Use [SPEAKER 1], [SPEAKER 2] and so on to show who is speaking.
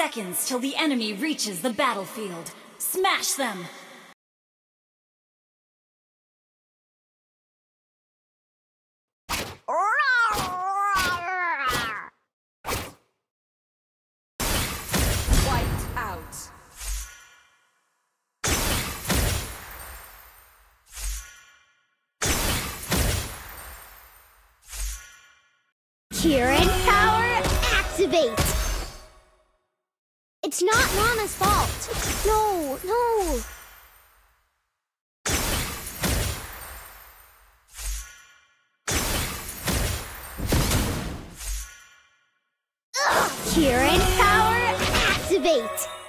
[SPEAKER 1] seconds till the enemy reaches the battlefield. Smash them!
[SPEAKER 2] Wiped out.
[SPEAKER 3] Kieran, power, activate! It's not Nana's fault. No, no. Kieran, power, activate!